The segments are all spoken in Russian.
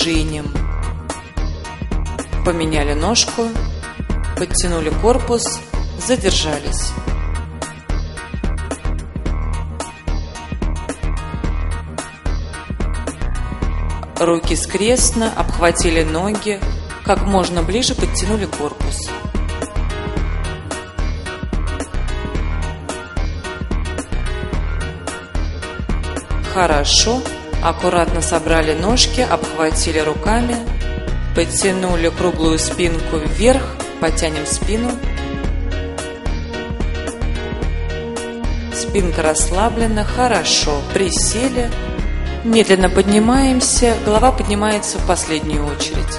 пружиним. Поменяли ножку, подтянули корпус, задержались. Руки скрестно, обхватили ноги, как можно ближе подтянули корпус. Хорошо, аккуратно собрали ножки, обхватили руками, подтянули круглую спинку вверх, подтянем спину. Спинка расслаблена, хорошо, присели. Медленно поднимаемся, голова поднимается в последнюю очередь.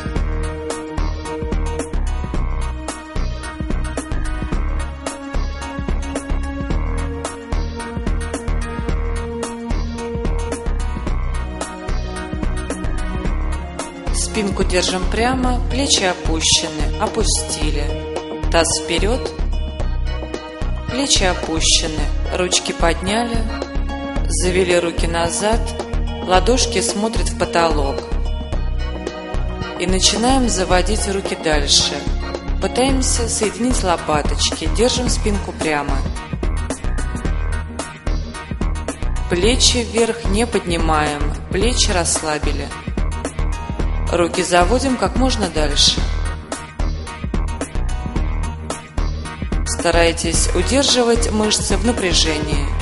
Спинку держим прямо, плечи опущены, опустили. Таз вперед, плечи опущены, ручки подняли, завели руки назад, ладошки смотрят в потолок. И начинаем заводить руки дальше. Пытаемся соединить лопаточки, держим спинку прямо. Плечи вверх не поднимаем, плечи расслабили. Руки заводим как можно дальше. Старайтесь удерживать мышцы в напряжении.